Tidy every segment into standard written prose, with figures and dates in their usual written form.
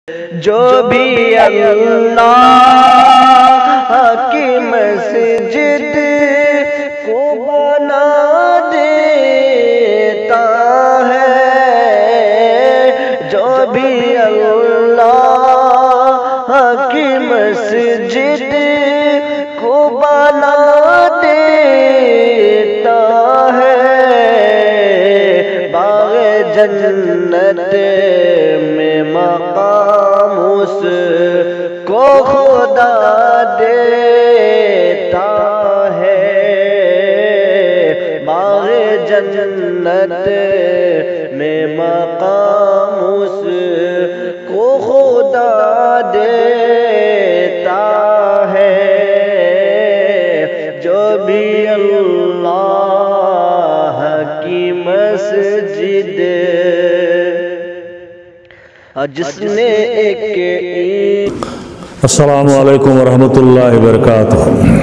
جو بھی اللہ کی مسجد کو بنا دیتا ہے، جو بھی اللہ کی مسجد کو بنا دیتا ہے، باغ جنت میں مقام اس کو خدا دیتا ہے، باغ جنت میں مقام اس کو خدا دیتا ہے، جو بھی اللہ کی مسجد، جس نے ایک السلام علیکم ورحمۃ اللہ وبرکاتہ۔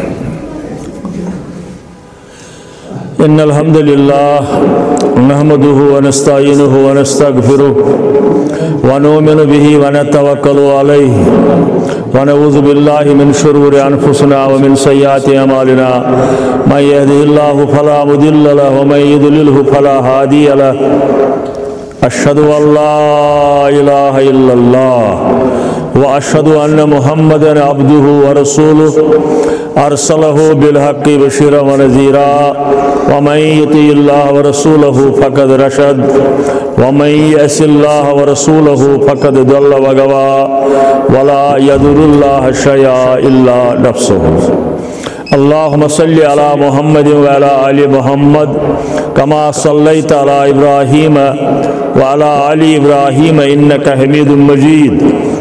ان الحمد للہ نحمده ونستعینه ونستغفره ونؤمن به ونتوکل علیہ ونعوذ باللہ من شرور انفسنا ومن سیئات اعمالنا، من یهده اللہ فلا مضل له ومن یضلل فلا ہادی له، اشہد ان لا الہ الا اللہ واشہد ان محمدا عبدہ ورسولہ، ارسلہ بالحق بشیرا ونذیرا، ومن یطع اللہ ورسولہ فقد رشد، ومن یعص اللہ ورسولہ فقد ضل وغوى، ولا یضر اللہ شیئا الا نفسہ۔ اللہم صلی علی محمد وعلی آل محمد کما صلیت علی ابراہیم وعلی آل ابراہیم انک حمید مجید۔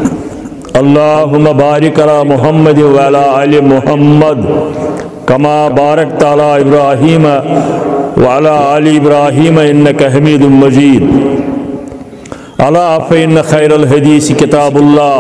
اللہم بارک علی محمد وعلی آل محمد کما بارکت علی ابراہیم وعلی آل ابراہیم انک حمید مجید۔ الا فإن خیر الحدیث کتاب اللہ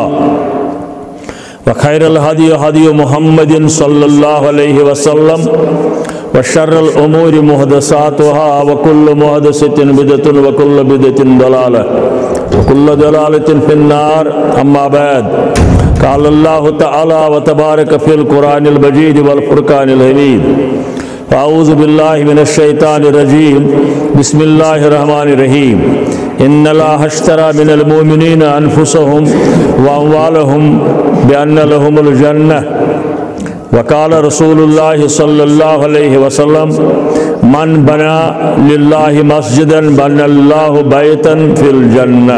وخیر الہدی ہدی محمد صلی اللہ علیہ وسلم، وشر الامور محدثاتها وکل محدثۃ بدعۃ وکل بدعۃ ضلالہ وکل ضلالۃ فی النار، اما بعد، قال اللہ تعالی وتبارک فی القرآن المجید والفرقان الحمید، اعوذ باللہ من الشیطان الرجیم، بسم اللہ الرحمن الرحیم، ان اللہ اشتری من المؤمنین انفسهم واموالهم بأن لهم الجنہ، وقال رسول اللہ صلی اللہ علیہ وسلم من بنا للہ مسجدا بنى اللہ بیتا فی الجنہ،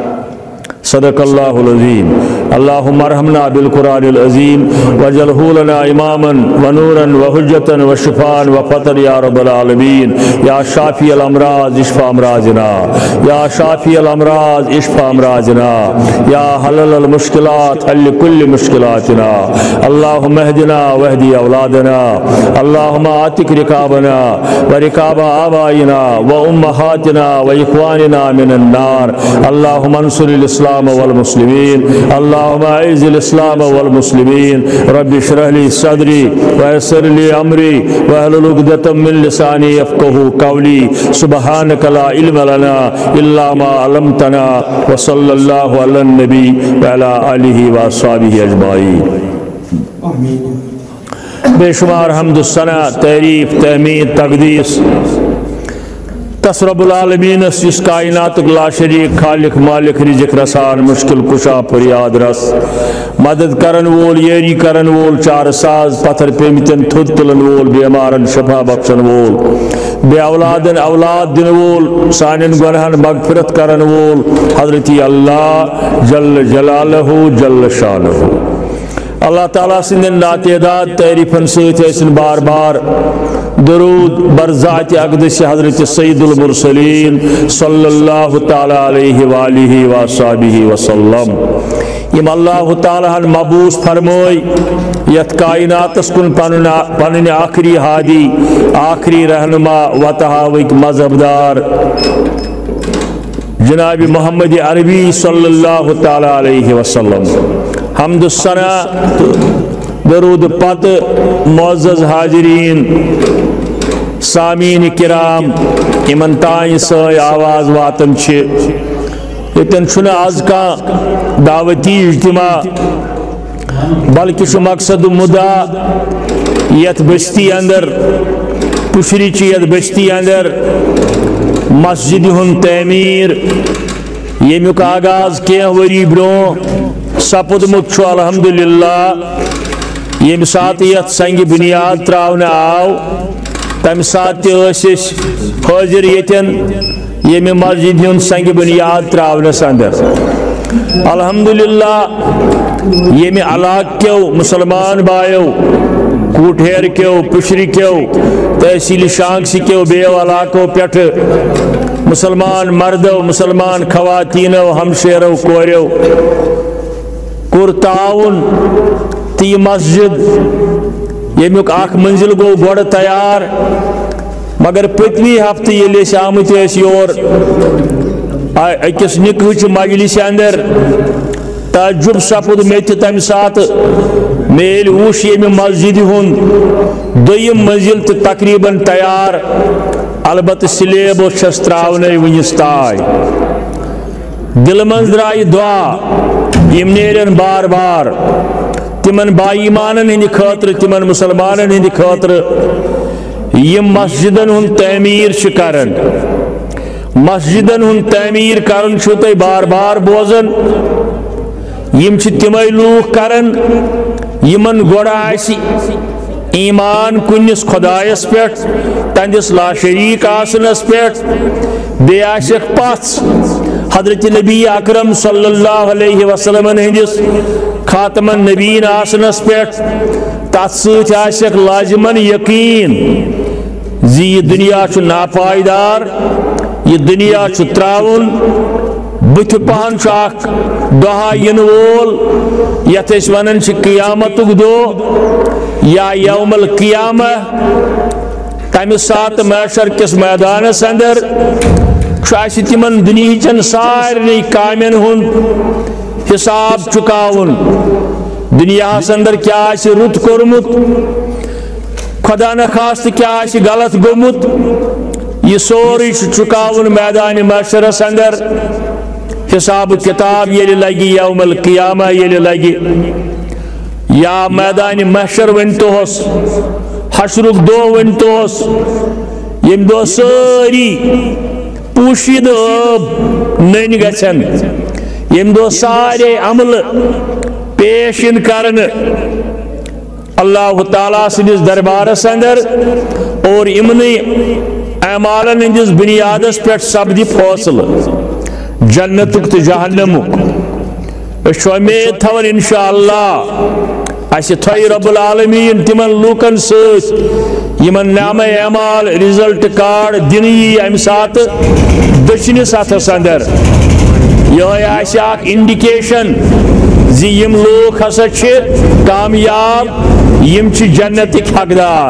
صدق اللہ العظیم۔ اللہم ارحمنا بالقرآن العظیم واجعلہ لنا اماما ونورا وحجتا وشفاء وفتحا یا رب العالمین۔ یا شافی الامراض اشفی امراضنا، یا شافی الامراض اشفی امراضنا، یا حلل المشکلات حل کل مشکلاتنا، اللہم اہدنا واہدی اولادنا، اللہم آتک رکابنا ورکاب آبائنا وامہاتنا واخواننا من النار، اللہم انصر الاسلام والمسلمین، اللہم اعز الاسلام والمسلمین، رب اشرح لی صدری ویسر لی امری واحلل عقدۃ من لسانی یفقہوا قولی، سبحانک لا علم لنا الا ما علمتنا، وصلی اللہ علی النبی وعلی آلہ واصحابہ اجمعین۔ بے شمار حمد الثنا، تعریف، تحمید، تقدیس تس رب العالمین اس کائنات لا شریک خالق مالک رزق رسان مشکل کشا فریاد رس، مدد کرن وول یری کرن وول چار ساز، پتھر پیمتن تھد تلن وول، بیمارن شفا بخشن وول، بے اولادن اولاد دن وول، سانن گنہن مغفرت کرن وول، حضرت اللہ جل جلالہ جل شانہ۔ اللہ تعالیٰ سندن ناتعداد تعریفن سن بار بار درود بر ذات اقدس حضرت سید المرسلین صلی اللہ تعالیٰ علیہ وآلہ وصحبہ وسلم، یم اللہ تعالیٰ مبعوث فرموئی یت کائنات کن پنن آخری ہادی، آخری رہنما وتہاوک مذہب دار جناب محمد عربی صلی اللہ تعالیٰ علیہ وسلم۔ حمد الثنا درود پت معزز حاضرین سامعین کرام، یمن تائیں سٲنۍ آواز واتن چھ یتن چھُنہٕ آز کانٛہہ دعوتی اجتماع بلکہ چھُ مقصد مدعا یتھ بستی اندر پشری چھ یتھ بستی اندر مسجد ہُنٛد تعمیٖر ییٚمیُک آغاز کینٛہہ ؤری برٛونٛہہ سپُدمُت چھُ الحمدللہ ییٚمہِ ساتہٕ یتھ سنگہِ بُنیاد ترٛاونہٕ آو تمہِ ساتہٕ تہِ ٲسۍ أسۍ حٲضِر ییٚتٮ۪ن ییٚمہِ مسجد ہُنٛد سنگہِ بُنیاد ترٛاونس اندر الحمدللہ ییٚمہِ علاقہٕ کیو مسلمان بایو کوٹھیر کیو پشری کیو تحصیل شانگسی کیو بیو علاقوں پٮ۪ٹھٕ مسلمان مردو مسلمان خواتینو ہمشیرو کوریو کوٚر تعاوُن تہٕ یہِ مسجد ییٚمیُک اکھ منزل گوٚو گۄڈٕ تیار مگر پٔتمہِ ہفتہٕ ییٚلہِ أسۍ آمٕتۍ ٲسۍ یور أکِس نِکہٕچہِ مجلسہِ اندر تعجب سپُد مےٚ تہِ تمہِ ساتہٕ مےٚ ییٚلہِ وُچھ ییٚمہِ مسجد ہُنٛد دوٚیِم منزل تہِ تقریٖباً تیار البتہ سلیب اوس چھس ترٛاونَے وٕنِس تانۍ دِلہٕ منٛز درٛایہِ دُعا یِم نیرن بار بار تِمن با ایٖمانن ہٕنٛدِ خٲطرٕ تِمن مُسلمانن ہٕنٛدِ خٲطرٕ یِم مسجدن ہُنٛد تعمیٖر چھِ کران مسجدن ہُنٛد تعمیٖر کرُن چھُو تُہۍ بار بار بوزان یِم چھِ تِمے لوٗکھ کران یِمن گۄڈٕ آسہِ ایٖمان کُنِس خۄدایس پٮ۪ٹھ تہنٛدِس لاشریٖک آسنس پٮ۪ٹھ بیٚیہِ آسٮ۪کھ پژھ حضرت نبی اکرم صلی اللہ علیہ وسلمن ہٕنٛدِس خاتمن نبیٖن آسنس پٮ۪ٹھ تتھ سۭتۍ آسٮ۪کھ لازمن یقیٖن زِ یہِ دُنیا چھُ ناپایدار یہِ دُنیا چھُ ترٛاوُن بُتھِ پہن چھُ اکھ دۄہا یِنہٕ وول یتھ أسۍ ونان چھِ قیامتُک دۄہ یا یوم القیامہ تمہِ ساتہٕ محشر کِس میدانس اندر چھُ اسہِ تِمن دُنہِچن سارنٕے کامٮ۪ن ہُنٛد حساب چُکاوُن دُنیاہس اندر کیٛاہ آسہِ رُت کوٚرمُت خۄدا نخواستہٕ کیٛاہ آسہِ غلط گوٚمُت یہِ سورُے چھُ چُکاوُن میدانِ محشرس اندر حساب کتاب ییٚلہِ لگہِ یوم القیامہ ییٚلہِ لگہِ یا میدانِ محشر ؤنۍتوہس حشرُک دۄہ ؤنۍتوہس ییٚمہِ دۄہ سٲری پوٗشیٖدٕ ٲب نٔنۍ گژھن ییٚمہِ دۄہ سارے عملہٕ پیش یِن کرنہٕ اللہ تعالیٰ سٕنٛدِس دربارس اندر اور یِمنٕے اعمالن ہٕنٛدِس بُنیادس پٮ۪ٹھ سپدِ فٲصلہٕ جنتُک تہٕ جہنمُک أسۍ چھِ اُمید تھاوان انشاءاللہ اسہِ تھٲیہِ رب العالمیٖن تِمن لوٗکن سۭتۍ یِمن نامے اعمال رِزلٹ کارڈ دِنہٕ یی امہِ ساتہٕ دٔچھنِس اتھس اندر یِہوٚے آسہِ اکھ انڈِکیشن زِ یِم لوٗکھ ہسا چھِ کامیاب یِم چھِ جنتٕکۍ حقدار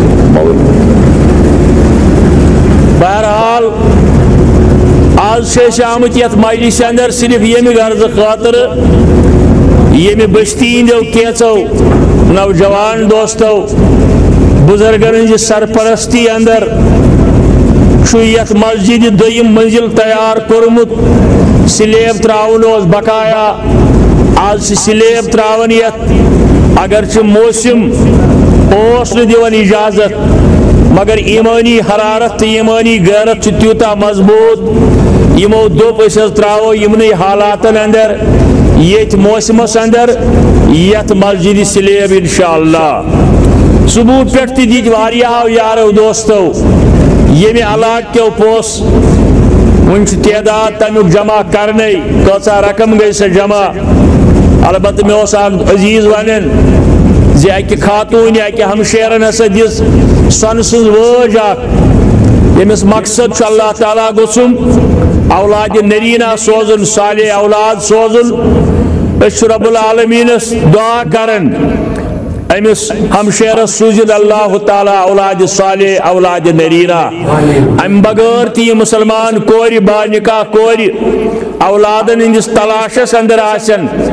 بہرحال آز چھِ أسۍ آمٕتۍ یتھ مجلسہِ اندر صرف ییٚمہِ غرضہٕ خٲطرٕ ییٚمہِ بستی ہٕنٛدیو کینٛژو نوجوان دوستو بُزرگن ہٕنٛزِ سرپرستی اندر چھُ یتھ مسجدِ دوٚیِم منزل تیار کوٚرمُت سلیب ترٛاوُن اوس بقایا آز چھِ سلیب ترٛاوان یتھ اگرچہِ موسم اوس نہٕ دِوان اجازت مگر ایٖمٲنی حرارت تہٕ ایٖمٲنی غیرت چھُ تیوٗتاہ مضبوٗط یِمو دوٚپ أسۍ حظ ترٛاوو یِمنٕے حالاتن اندر ییٚتھۍ موسمس اندر یتھ مسجدِ سلیب انشاءاللہ صبح پٮ۪ٹھ تہِ دِتۍ واریاہو یارو دوستو ییٚمہِ علاقہٕ کیو پوٚژھ وۄنۍ چھُ تعداد تمیُک جمع کرنے کۭژاہ رقم گٔے سۄ جمع البتہ مےٚ اوس اکھ عزیٖز ونان زِ اکہِ خاتوٗنہِ اکہِ ہمشیرن ہسا دِژ سۄنہٕ سٕنٛز وٲج اکھ ییٚمِس مقصد چھُ اللہ تعالیٰ گوٚژھُم اولادِ نریٖنا سوزُن صالح اولاد سوزُن أسۍ چھِ رب العالمیٖنس دعا کران أمِس ہمشیرس سوٗزِن اللہ تعالیٰ اولادِ صالح اولادِ نریٖنا امہِ بغٲر تہِ یہِ مُسلمان کورِ با نکاح کورِ اولادن ہٕنٛدِس تلاشس اندر آسن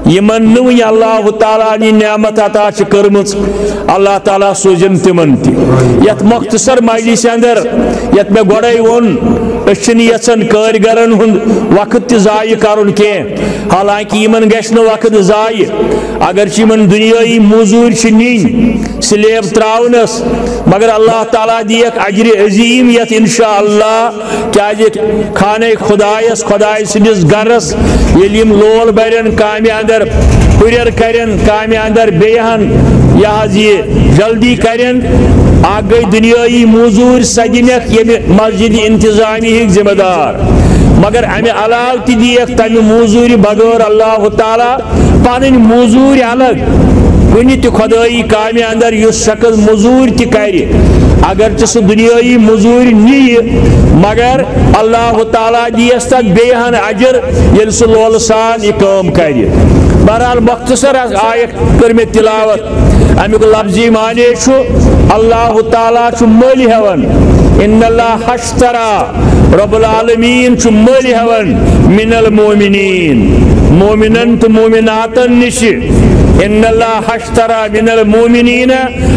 یمن نوی اللہ تعالیٰ نی نعمت عطا چھ کرمز اللہ تعالیٰ سوزن تمن تی یت مختصر مجلس اندر یت میں گوڑے ون اچھن یسن کارگرن ہند وقت تی ضائع کرن کی حالانکہ یمن گشن وقت ضائع اگر یمن دنیای موزور چھ نین سلیب تراونس مگر اللہ تعالیٰ دیک اجر عظیم یت انشاءاللہ کیا خانہ خدایس خدای سندس گرس یلیم لول برن کامی اندر ہریر کرن کامی اندر بیہن یہ جلدی کرن آگئی دنیای موزور سجنک یہ مسجد انتظامی ہک ذمہ دار مگر ہمیں علاوہ تی دیکھ تمہیں موزور بغیر اللہ تعالیٰ پانن موزور الگ کنی تی خدای کامی اندر یس شخص موزور تی کری اگر چس دنیای موزور نی مگر اللہ تعالیٰ دیس تک بیہن اجر یل سلول سان یہ کام کری بہرحال مختصر آیت کر میں تلاوت امیک لفظی معنی چھو اللہ تعالیٰ چھو مالی ہون ان اللہ اشترا رب العالمین چھو مالی ہون من المومنین مومنن تو مومناتن نش ان اللہ اشترا من المومنین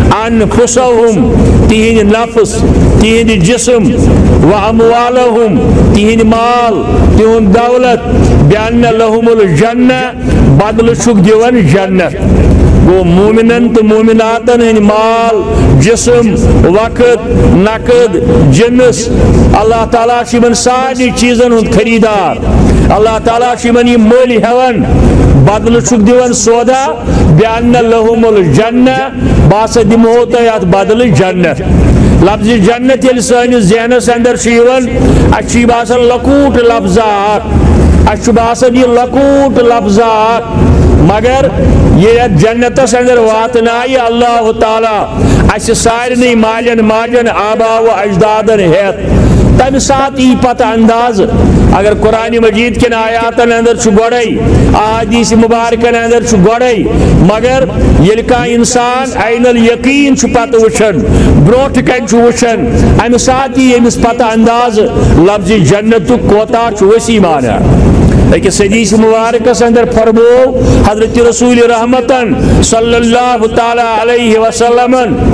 انفسهم تہند نفس تہند جسم و اموالهم تہند مال تہند دولت بیان لهم الجنہ بدل چھک دیون جنت گو مومنن تو مومناتن ہند مال جسم وقت نقد جنس اللہ تعالیٰ شمن ساری چیزن ہند خریدار اللہ تعالیٰ شمن یہ مولی ہون بدل چھک دیون سودا بیان لهم الجنہ باسا دمو تیات بدل جنت لفظ جنت یل سانس ذہنس اندر شیون اچھی باسا لکوٹ لفظات اچھی باسا یہ لکوٹ لفظات مگر یہ جنتس اندر واتنائی اللہ تعالیٰ اس سارنی مالن ماجن آبا و اجدادن ہیت تم ساتھ ای پتہ انداز اگر قرآن مجید کے آیاتن اندر چھ گوڑائی احادیث مبارکن اندر چھ گوڑائی مگر یل کا انسان عین الیقین چھ پتہ وچھن بروٹ کن چھ وچھن ام ساتھ ہی امس پتہ انداز لفظ جنت کوتا چھ وسیع مانا لیکن حدیث مبارکس اندر فرمو حضرت رسول رحمتن صلی اللہ تعالی علیہ وسلم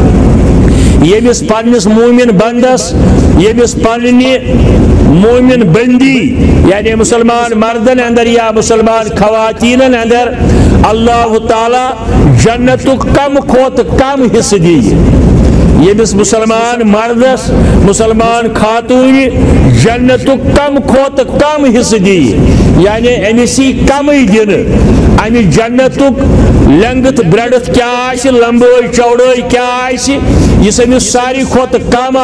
یمس پنس مومن بندس یمس پننی مومن بندی یعنی مسلمان مردن اندر یا مسلمان خواتین اندر اللہ تعالی جنت کم کھوت کم حصہ دی یمس مسلمان مردس مسلمان خاتون جنت کم کھوت کم حصہ دی یعنی امسی کم دن ام جنت لنگت بریڈت کیا لمبائی چوڑائی کیا اس امس ساری کھوت کم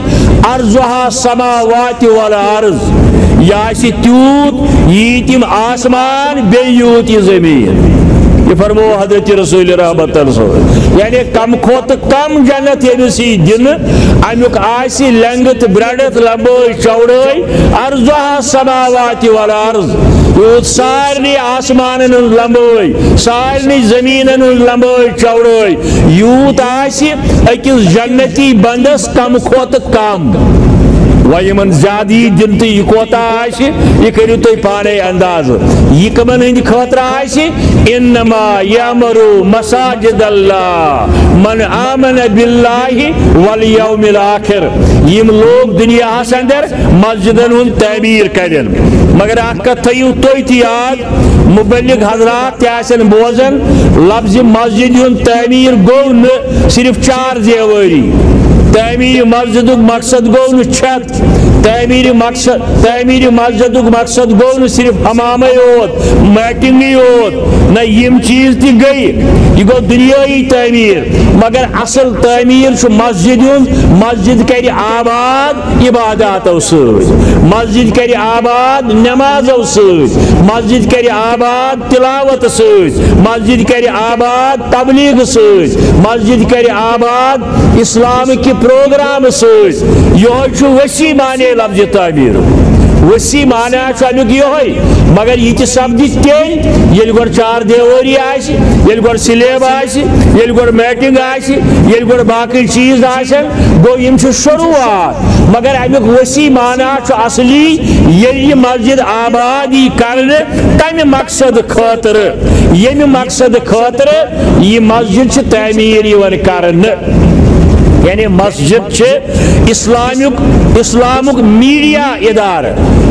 ارضها سماوات والارض یہ تیوت یتم آسمان بیوت یہ زمین یہ فرمو حضرت رسول رحمت اللہ یعنی کم کھوت کم جنت یمسی دن امیک آسی لنگت بریڈت لمبائی چوڑائی ارضها سماوات والارض یوت سارنی آسمان لمبائی سارنی زمین لمبائی چوڑائی یوت آسی اکس جنتی بندس کم کھوت کم ویمن زیادی دن تو یہ کوتا آشی یہ کرو تو پانے انداز یہ کمن ہند خطرہ آشی انما یامرو مساجد اللہ من آمن باللہ والیوم الاخر یم لوگ دنیا اندر مسجدن ہن تعمیر کرن مگر اکھ تھیو توئی تی یاد مبلغ حضرات تیاسن بوزن لفظ مسجد ہن تعمیر گو صرف 4 دیواری تعمیر مسجد مقصد گو چھت تعمیر مسجد مقصد گو صرف حمام یوت میٹنگ یوت نہ یم چیز تی گئی یہ گو دنیای تعمیر مگر اصل تعمیر مسجد مسجد کر آباد عبادات مسجد کر آباد نماز مسجد کر آباد تلاوت مسجد کر آباد تبلیغ مسجد کر آباد اسلام کی پروگرام یہ وسیع معنی لفظ تعمیر وسیع معنی امیک یہ مگر یہ سپدِ تیل یل گۄڈٕ چار دیوٲری آسہِ یل گۄڈٕ سلیب آسہِ یل گۄڈٕ میٹنگ آسہِ یل گۄڈٕ باقی چیز آسن گو یم شروعات مگر امیک وسیع معنی اصلی یہ مسجد آباد کرنے تمہ مقصد خاطر یمہ مقصد خاطر یہ مسجد تعمیر کرنے یعنی مسجد اسلامک میڈیا ادارہ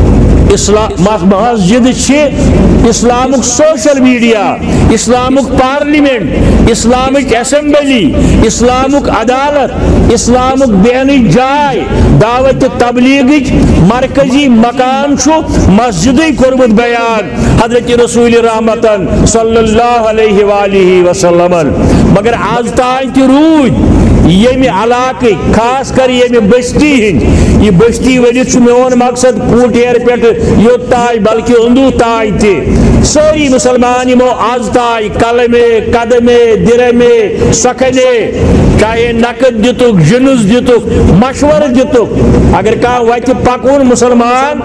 مسجد Islamic social media Islamic parliament Islamic assembly Islamic عدالت اسلامک بیان جائے دعوت تبلیغ مرکزی مقام مسجد کورمت بیان حضرت رسول رحمتن صلی اللہ علیہ وآلہ وسلم مگر آز تان تہ روٗدۍ یمہ علاقہ خاص کر یمہ بستی ہند یہ بستی ورت میون مقصد کوٹیر پہ یوت تائ بلکہ اندو تائ تہ ساری مسلمان یمو آز تائ کلمے قدمے درمے سکھنے چاہے نقد دتک جنس دتک مشورہ دتک اگر کھانا وتہ پکون مسلمان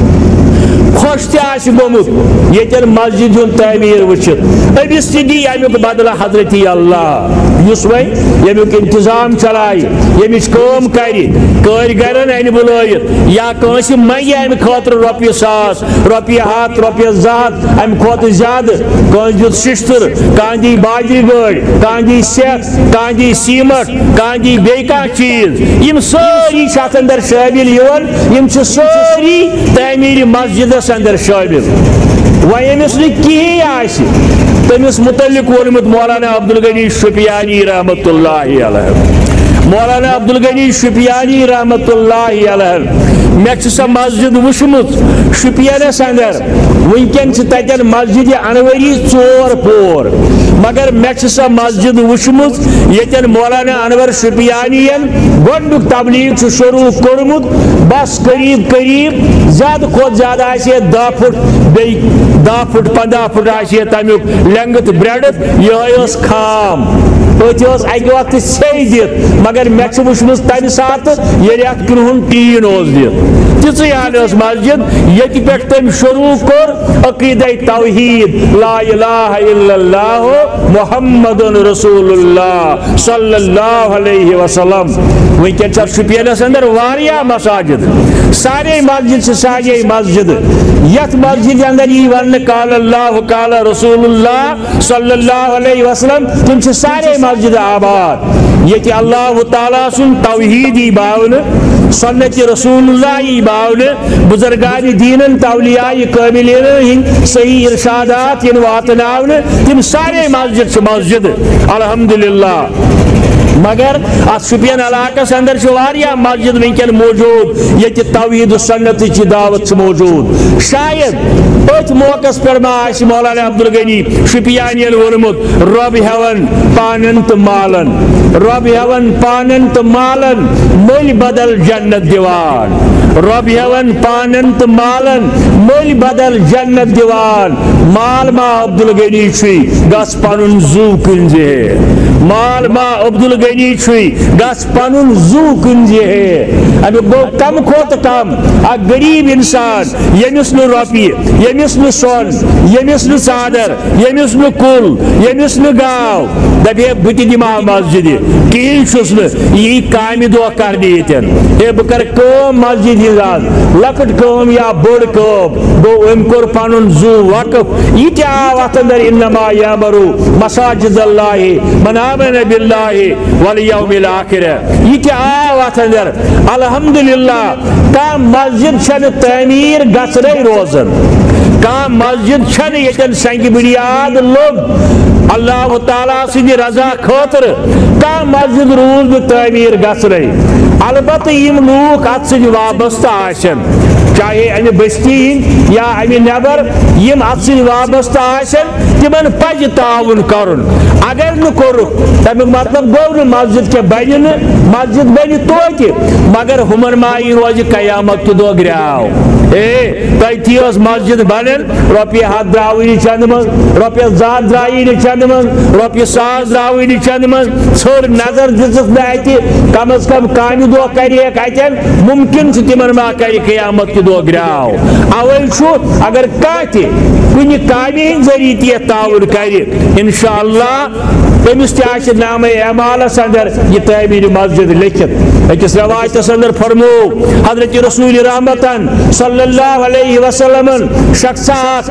خوش تہ گومت یتن مسجد ہند تعمیر وچت امس تہ دی امیک بدلہ حضرت اللہ اس وی یمیک انتظام چلائے یمچ کام کارگرن ان بلائت یا کنس منگہ امہ خاطر رۄپیہ 100 رۄپیہ 100 رۄپیہ 200 امہ کھوتہ زیادہ کان دیت ششتر کان دی باجری گاڑ کان دی سیکھ کان دی سیمٹ کان دی بیٚیہِ کانٛہہ چیز یم ساری اتھ اندر شامل یم ساری تعمیر مسجدس اندر شامل و یمس نہٕ آسہِ تمس متعلق وونمت مولانا عبدالغنی شپیانی رحمت اللہ علیہ مولانا عبدالغنی شپیانی رحمت اللہ علیہ مے سا مسجد وچمت شپینس اندر ونکن تتن مسجد انوری 4 پور مگر مے سا مسجد وچمت یتن مولانا انور شپیانی گۄڈنیُک تبلیغ شروع کورمت بس قریب زیادہ کھوت زیادہ آسہِ 10 فٹ بیٚیہِ 10 فٹ 15 فٹ آسہِ تمیُک لینگتھ بریڈتھ یہ خام اتھ اکہ وقت سی دت مگر مے وچمت تمہ سات ییٚلہِ اتھ کرہُن ٹیٖن اوس دِتھ تِژٕے حال ٲس مسجد ییٚتہِ پٮ۪ٹھ تٔمۍ شروع کوٚر عقیدہ توحید لا الہ الا اللہ محمد رسول اللہ صلی اللہ علیہ وسلم ونکن شپینس اندر واریاہ مساجد سارے مسجد سے سارے مسجد یت مسجد اندر یہ ون قال اللہ قال رسول اللہ صلی اللہ علیہ وسلم تم سارے مسجد آباد یہ اللہ تعالیٰ سن توحید باون سنت رسول اللہ باون بزرگان دینن تولیاء کاملین ہند صحیح ارشادات ان واتناون تم سارے مسجد الحمدللہ مگر ات شپین علاقہ اندر واریاہ مسجد ونکن موجود یہ توحید سنت کی دعوت موجود شاید ات موقع پر ما مولانا عبدالغنی شپیانی ورمت رب ہیون پانن تو مالن رب ہیون پانن تو مالن مل بدل جنت دیوان رب ہیون پانن تو مالن مل بدل جنت دیوان مال ما عبدالغنی چھ گس پن زو کنزے مال ما عبدالغنی گس پن زو کنزے امیک گو کم کھوت کم اک غریب انسان یمس نہ روپیہ یمس نہ سون یمس نہ ژادر یمس نہ کل یمس نہ گاو دپے بہ تہ دما مسجد کہین چھس نہ یہ کامہ دۄہ کرنہ یتن ہے بہ کر کٲم مسجد ہنز لکٹ کٲم یا بٔڑ کٲم گو أمۍ کوٚر پنن زو وقف یہ تہ آو اتھ اندر انما یامر مساجد اللہ من آمن باللہ والیوم الاخر یہ تہ آو اتھ اندر الحمدللہ کانٛہہ مسجد چھنہ تعمیر گژھنے روزن کانٛہہ مسجد چھنہ یتن سنگ بنیاد لوگ اللہ تعالیٰ سٕنٛدِ رضا خاطر کانٛہہ مسجد روز نہٕ تعمیر گژھنے البتہ یم لوگ ات سۭتۍ وابستہ آسن چاہے امہ بستی ہند یا امہ نیبر یم ات سۭتۍ وابستہ آسن تمن پزِ تعاون کرن اگر نہ کورُکھ تمیُک مطلب گوٚو نہٕ مسجد کے بنہِ نہٕ مسجد بنہِ توتہِ مگر ہُمن ما یی روزِ قیامت کہِ دۄہ گرٛاو تھی مسجد بنن رۄپیہِ 100 درٛاوٕے چند من رۄپیہِ 200 درٛایی نہٕ چند من رۄپیہِ 100 درٛاوٕے نہٕ چند من ژھٔر نظر دِژٕکھ نہٕ اَتہِ کم از کم کامہِ دۄہ کریکھ اَتٮ۪ن ممکن چھُ تِمن ما کرِ قیامت کہِ دۄہ گرٛاو اوے چھُ اگر کانٛہہ تہِ کُنہِ کامہِ ہٕنٛدۍ ذٔریعہٕ تہِ یتھ تعاوُن کرِ انشاءاللہ تٔمِس تہِ آسہِ نامے اعمالس اندر یہ تعمیٖرِ مسجد لیکھِتھ أکِس روایتس اندر فرموو حضرت رسول رحمتن صلی اللہ علیہ وسلم شخصات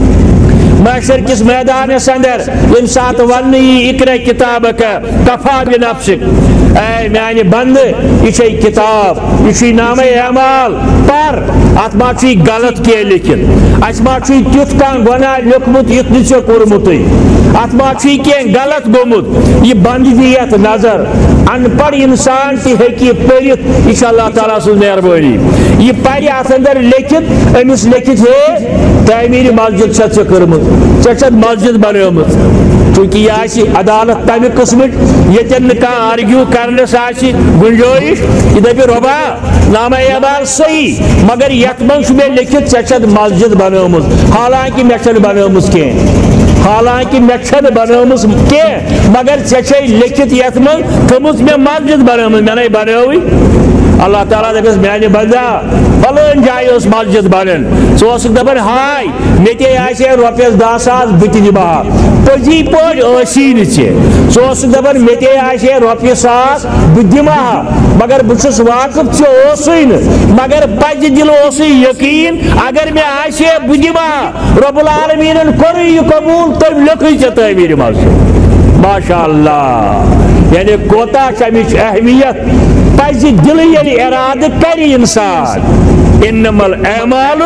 محشر کس میدانس اندر یم سات ون اقرا کتابک کفا بنفسک اے میانہ بندہ یہ کتاب یہ نامہ اعمال پر ات ما غلط کی لکھت اس ما تیت کان گناہ لیکھمت یت نہ ژے کورمت ات ما کی غلط گومت یہ بند دی یت نظر ان پڑھ انسان تہ ہیکی پڑھت یہ چھ اللہ تعالیٰ سن مہربانی یہ پڑھ ات اندر لکھت امس لکھت ہے تعمیر مسجد چھ ژے کرمت ژے مسجد بنومت چونکہ یہ عدالت تمہ قسمک یتن نہ کانٛہہ آرگیو کرنس گنجائش یہ دپہ رۄبا نامہ اعمال صحیح مگر یت من مے لکھت ژے مسجد بنومت حالانکہ مے چھنہ بنومت کینٛہہ حالانکہ مے چھنہ بنومت کینٛہہ مگر ژے لکھت یت من تھٔمٕژ مے مسجد بنومت مے نے بنوٕے اللہ تعالیٰ دپس میانہ بندہ فلٲنۍ جایہِ ٲس مسجد بنن ژٕ اوسُکھ دپان ہاے مے تے آسہِ رۄپیس 10,000 بہٕ تہِ دِمہا پٔزی پٲٹھۍ ٲسی نہٕ ژےٚ ژٕ اوسُکھ دپان مے تے آسہِ رۄپیہِ 100 بہٕ دِمہا مگر بہٕ چھُس واقف ژےٚ اوسُے نہٕ مگر پزِ دِل اوسُے یقیٖن اگر مےٚ آسہِ بہٕ دِمہا رۄب العالمیٖنن کوٚرُے یہِ قبوٗل تٔمۍ لیوٚکھٕے ژےٚ تعمیٖرِ مسجد ماشاء اللہ یعنی کوتاہ چھِ امِچ اہمیت پزِ دل ییٚلہِ ارادٕ کرِ انسان انما الاعمال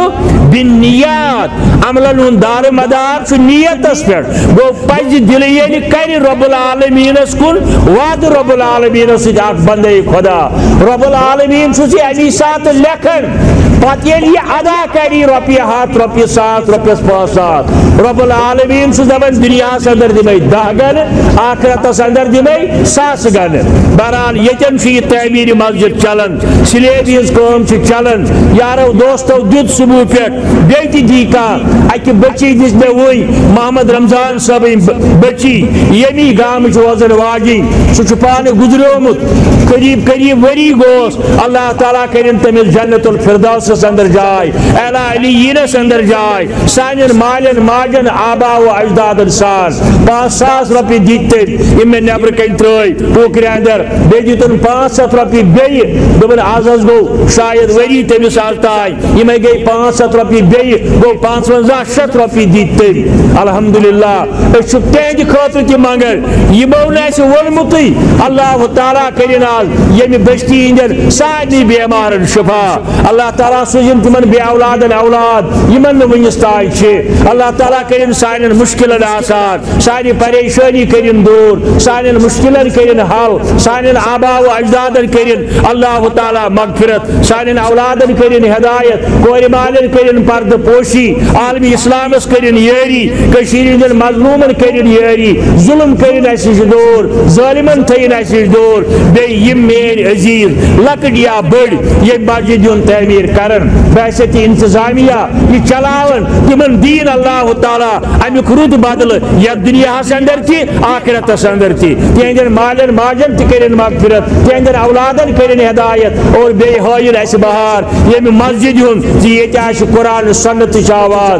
بالنیات عملن ہُنٛد دار مدار چھُ نیتس پٮ۪ٹھ گوٚو پزِ دل ییٚلہِ کرِ رۄب العالمیٖنس کُن وعدٕ رۄب العالمیٖنس سۭتۍ اکھ بندے خدا رۄب العالمیٖن چھُ یہِ امی ساتہٕ لیکھان پتہٕ ییٚلہِ یہِ ادا کرِ رۄپیہِ 100 رۄپیہِ 100 رۄپیس 500 رۄب العالمیٖن چھُ دپان دُنیاہس اندر دِمے 10 گنہٕ آخرتس اندر دِمے 100 گنہٕ بہرحال ییٚتٮ۪ن چھُ یہِ تعمیٖرِ مسجد چلان سلیبہِ ہٕنٛز کٲم چھِ چلان یارو دوستو دیُت صبح پٮ۪ٹھ بیٚیہِ تہِ دی کانٛہہ اکہِ بچی دِژ مےٚ وٕنۍ محمد رمضان صٲبٕنۍ بچی ییٚمی گامٕچ روزن واجِنۍ سُہ چھُ پانہٕ گُزریومُت قریب قریب ؤری گوس اللہ تعالیٰ کٔرِن تٔمِس جنت الفردوسس اندر جاے اعلیٰ علیٖنس اندر جاے سانٮ۪ن مالٮ۪ن ماجٮ۪ن آبا و اجدادن سان 5,000 رۄپیہِ دِتۍ تٔمۍ یِم مےٚ نیبرٕ کَنۍ ترٛٲے ٹوٗکرِ اندر بیٚیہِ دِتُن 500 رۄپیہِ بیٚیہِ دوٚپُن آز حظ گوٚو شاید ؤری تٔمِس آز تانۍ یِمے گٔے 500 رۄپیہِ بیٚیہِ گوٚو 55,000 رۄپیہِ دِتۍ تٔمۍ الحمدللہ أسۍ چھِ تِہنٛدِ خٲطرٕ تہِ منگان یِمو نہٕ اَسہِ ووٚنمُتٕے اللہ تعالیٰ کٔرِن آز ییٚمہِ بستی ہٕنٛدٮ۪ن سارنٕے بیمارن شفا اللہ تعالیٰ سوٗزِن تِمن بے اولادن اولاد یِمن نہٕ وٕنِس تانۍ چھِ اللہ تعالیٰ کٔرِن سانٮ۪ن مُشکِلن آسان سانہِ پریشٲنی کٔرِن دوٗر سانٮ۪ن مُشکِلن کٔرِن حل سانٮ۪ن آبا و اجدادن کٔرِن اللہ تعالیٰ مغفرت سانٮ۪ن اولادن کٔرِن ہدایت کورِ مالٮ۪ن کٔرِن پردٕ پوشی عالمِ اسلامس کٔرِن یٲری کٔشیٖرِ ہٕنٛدٮ۪ن مظلوٗمن کٔرِن یٲری ظُلم کٔرِن اَسہِ نِش دوٗر ظٲلمن تھٲیِن اَسہِ نِش دوٗر بیٚیہِ یِم میٲنۍ عزیٖز لۄکٕٹۍ یا بٔڑۍ ییٚمہِ مسجد ہُنٛد تعمیٖر کرن بحثیت انتظامیہ یہ چلاون تمن دین اللہ تعالیٰ امیُک رُت بدلہٕ یتھ دُنیاہس اندر تہِ آخرتس اندر تہِ تِہنٛدٮ۪ن مالٮ۪ن ماجن تہِ کٔرِن مغفرت تِہنٛدٮ۪ن اولادن کٔرِن ہدایت اور بیٚیہِ ہٲیِن اَسہِ بہار ییٚمہِ مسجد ہُنٛد زِ ییٚتہِ آسہِ قرآن سنتٕچ آواز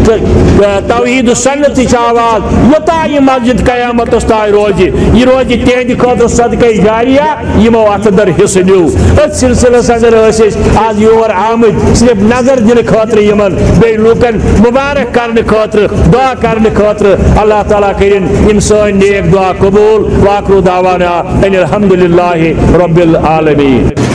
توحیٖد سنتٕچ آواز یوٚتانۍ یہِ مسجد قیامتس تانۍ روزِ یہِ روزِ تِہنٛدِ خٲطرٕ صدقے جاریہ یِمو اتھ اندر حصہٕ نیوٗ أتھۍ سلسلس اندر ٲسۍ أسۍ آز یور آمٕتۍ صرف نظر دِنہٕ خٲطرٕ یِمن بیٚیہِ لوٗکن مُبارک کرنہٕ خٲطرٕ دعا کرنہٕ خٲطرٕ اللہ تعالیٰ کٔرِن یِم سٲنۍ نیک دعا قبوٗل واخرُ دعوانا ان الحمدللہ رب العالمین.